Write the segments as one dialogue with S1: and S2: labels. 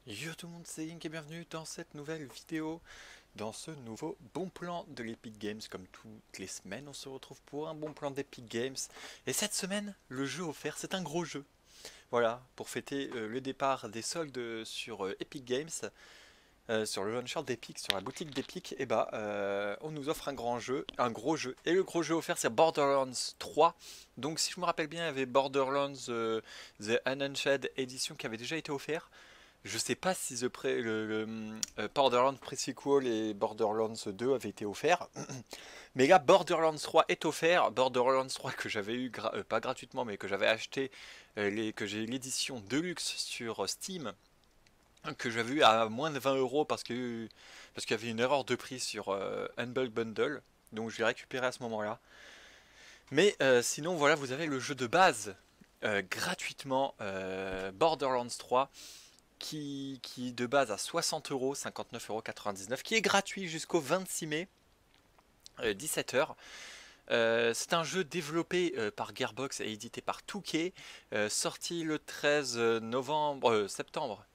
S1: Yo tout le monde, c'est Link et bienvenue dans cette nouvelle vidéo, dans ce nouveau bon plan de l'Epic Games. Comme toutes les semaines, on se retrouve pour un bon plan d'Epic Games. Et cette semaine, le jeu offert, c'est un gros jeu. Voilà, pour fêter le départ des soldes sur Epic Games, sur le launcher d'Epic, sur la boutique d'Epic, et on nous offre un gros jeu. Et le gros jeu offert, c'est Borderlands 3. Donc si je me rappelle bien, il y avait Borderlands The Unchained Edition qui avait déjà été offert. Je sais pas si Borderlands Pre-Sequel et Borderlands 2 avaient été offerts. Mais là, Borderlands 3 est offert. Borderlands 3 que j'avais eu, pas gratuitement, mais que j'avais acheté, que j'ai l'édition Deluxe sur Steam. Que j'avais eu à moins de 20 € parce qu'il y avait une erreur de prix sur Humble Bundle. Donc je l'ai récupéré à ce moment-là. Mais sinon, voilà, vous avez le jeu de base gratuitement, Borderlands 3. Qui de base à 60 €, 59,99 €, qui est gratuit jusqu'au 26 mai, 17 h. C'est un jeu développé par Gearbox et édité par 2K, sorti le 13 septembre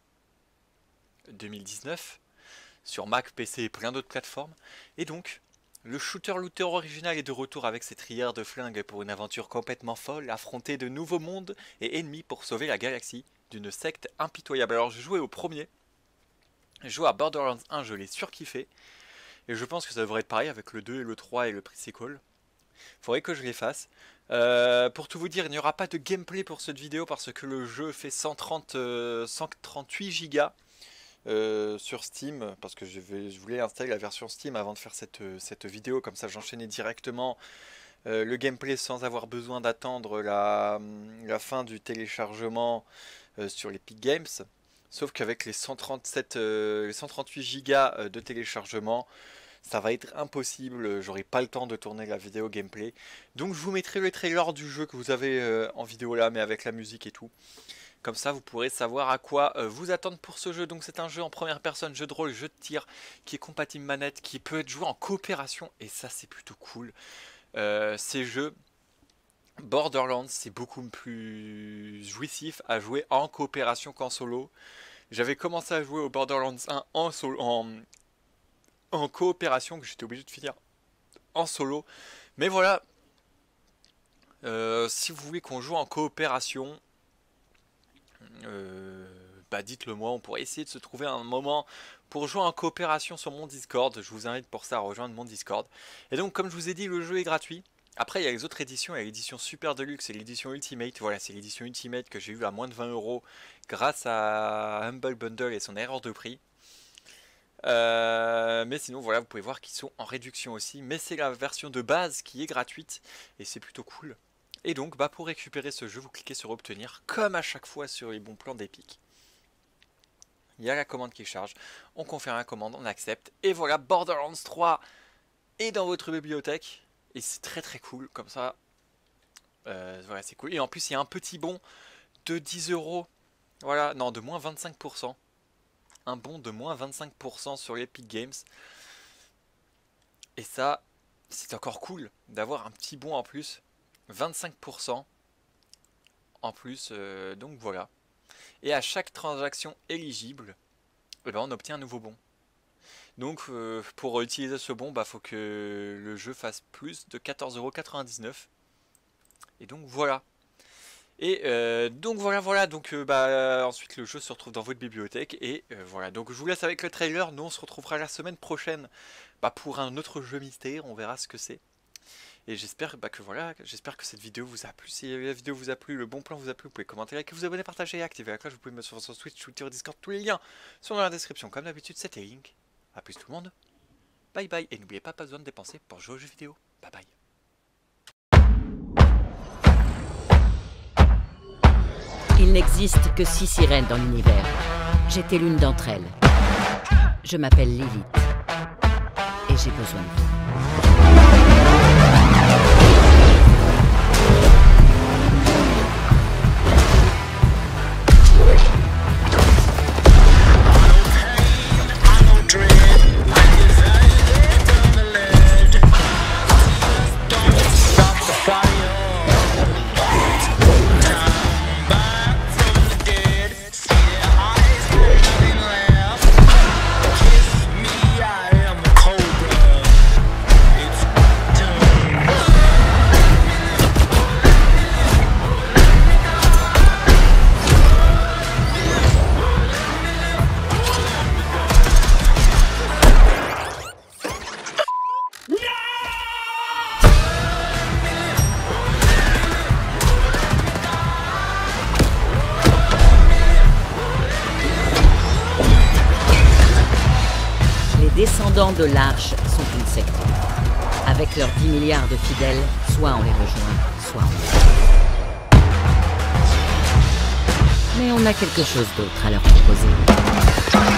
S1: 2019 sur Mac, PC et plein d'autres plateformes. Et donc, le shooter-looter original est de retour avec ses trières de flingues pour une aventure complètement folle, affronter de nouveaux mondes et ennemis pour sauver la galaxie d'une secte impitoyable. Alors je jouais au premier, je jouais à Borderlands 1, je l'ai surkiffé, et je pense que ça devrait être pareil avec le 2 et le 3 et le Pre-Sequel. Faudrait que je les fasse. Pour tout vous dire, il n'y aura pas de gameplay pour cette vidéo parce que le jeu fait 138 Go sur Steam, parce que je voulais installer la version Steam avant de faire cette vidéo, comme ça j'enchaînais directement le gameplay sans avoir besoin d'attendre la fin du téléchargement sur l'Epic Games. Sauf qu'avec les 138 Go de téléchargement, ça va être impossible, j'aurai pas le temps de tourner la vidéo gameplay. Donc je vous mettrai le trailer du jeu que vous avez en vidéo là, mais avec la musique et tout. Comme ça vous pourrez savoir à quoi vous attendre pour ce jeu. Donc c'est un jeu en première personne, jeu de rôle, jeu de tir, qui est compatible manette, qui peut être joué en coopération, et ça c'est plutôt cool. Ces jeux Borderlands, c'est beaucoup plus jouissif à jouer en coopération qu'en solo. J'avais commencé à jouer au Borderlands 1 en coopération, que j'étais obligé de finir en solo. Mais voilà, si vous voulez qu'on joue en coopération, dites-le moi, on pourrait essayer de se trouver un moment pour jouer en coopération sur mon Discord. Je vous invite pour ça à rejoindre mon Discord. Et donc comme je vous ai dit, le jeu est gratuit. Après il y a les autres éditions, il y a l'édition Super Deluxe et l'édition Ultimate. Voilà, c'est l'édition Ultimate que j'ai eu à moins de 20 € grâce à Humble Bundle et son erreur de prix. Mais sinon voilà, vous pouvez voir qu'ils sont en réduction aussi. Mais c'est la version de base qui est gratuite et c'est plutôt cool. Et donc pour récupérer ce jeu, vous cliquez sur obtenir comme à chaque fois sur les bons plans d'Epic. Il y a la commande qui charge, on confirme la commande, on accepte, et voilà, Borderlands 3 est dans votre bibliothèque, et c'est très très cool, comme ça, voilà, c'est cool. Et en plus, il y a un petit bon de 10 €, voilà, non, de moins 25%, un bon de moins 25% sur l'Epic Games, et ça, c'est encore cool d'avoir un petit bon en plus, 25% en plus, donc voilà. Et à chaque transaction éligible, on obtient un nouveau bon. Donc pour utiliser ce bon, faut que le jeu fasse plus de 14,99 €. Et donc voilà. Et donc voilà. Donc ensuite le jeu se retrouve dans votre bibliothèque. Et voilà. Donc je vous laisse avec le trailer. Nous on se retrouvera la semaine prochaine pour un autre jeu mystère. On verra ce que c'est. Et j'espère j'espère que cette vidéo vous a plu. Si la vidéo vous a plu, le bon plan vous a plu, vous pouvez commenter, liker, vous abonner, partager et activer la cloche. Vous pouvez me suivre sur Twitch, Twitter, Discord, tous les liens sont dans la description. Comme d'habitude, c'était Link. A plus tout le monde. Bye bye. Et n'oubliez pas besoin de dépenser pour jouer aux jeux vidéo. Bye bye.
S2: Il n'existe que 6 sirènes dans l'univers. J'étais l'une d'entre elles. Je m'appelle Lilith. Et j'ai besoin de vous. descendants de l'Arche sont une secte. Avec leurs 10 milliards de fidèles, soit on les rejoint, soit on les... Mais on a quelque chose d'autre à leur proposer.